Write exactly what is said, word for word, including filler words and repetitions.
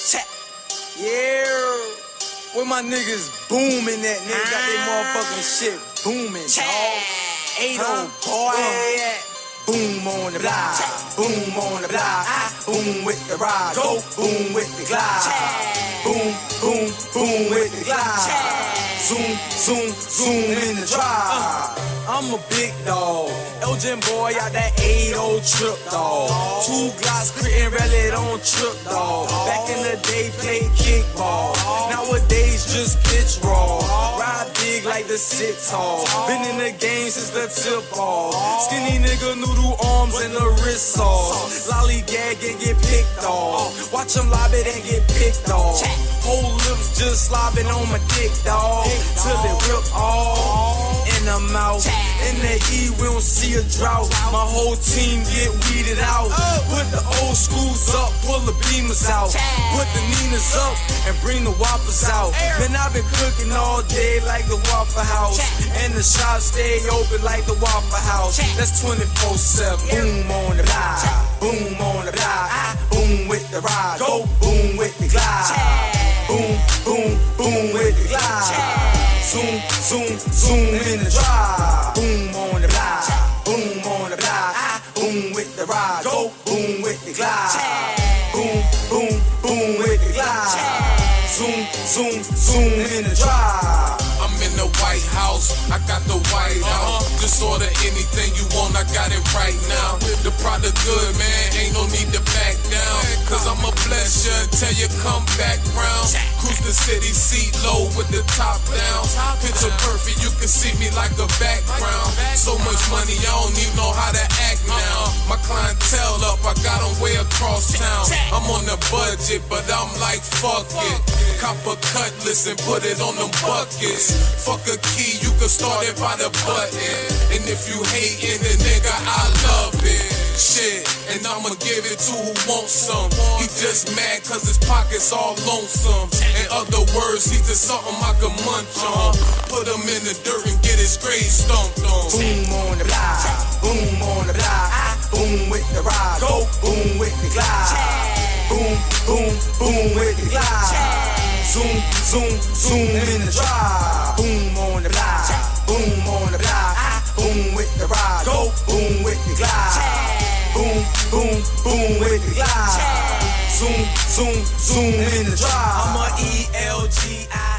Yeah, where my niggas booming at, nigga got they motherfucking shit booming, dawg. eight oh, boy. Boom on the block, boom on the block, boom with the ride, go boom with the glide, boom, boom, boom with the glide, zoom, zoom, zoom in the drive. I'm a big dog, Elgin boy out that eight oh trip, dog. Two Glocks critting, rally on trip, dog. Back in the day, played kickball. Nowadays, just pitch raw. Ride big like the sit tall. Been in the game since the tip off. Skinny nigga, noodle arms and the wrist sauce. Lollygag and get picked off. Watch him lob it and get picked off. Whole lips just slobbing on my dick, dog. Till it rip off. In the mouth, in the E, we don't see a drought. My whole team get weeded out. Put the old schools up, pull the beamers out. Put the Ninas up and bring the Whoppers out. Man, I've been cooking all day like the Waffle House. And the shop stay open like the Waffle House. That's twenty-four seven. Boom on the block, boom on the block, boom with the ride, go boom with the glide. Boom, boom, boom with the glide. Zoom, zoom, zoom in the drive. Boom on the block, boom on the block, boom with the ride, go boom with the glide. Boom, boom, boom with the glide. Zoom, zoom, zoom in the drive. I'm in the White House, I got the White House. Just order anything you want, I got it right now. The product good, man, ain't no need to back down. Cause I'ma bless you until you come back round. Cruise the city seat low with the top down. Picture perfect, you can see me like a background. So much money, I don't even know how to act now. My clientele up, I got them way across town. I'm on the budget, but I'm like, fuck it. Cop a cutlass and put it on them buckets. Fuck a key, you can start it by the button. And if you hatin', then nigga, I love it. Shit, and I'ma give it to who wants some. He just mad cause his pockets all lonesome. In other words, he just something I can munch on. Put him in the dirt and get his grave stomped on. Boom on the block, boom on the block, boom with the ride, go boom with the glide. Boom, boom, boom with the glide. Zoom, zoom, zoom in the drive. Boom on the block, boom on the block, boom with the ride, go boom with the glide. Boom, boom, boom with the glide. Zoom, zoom, zoom in the drive. I'm a E L G I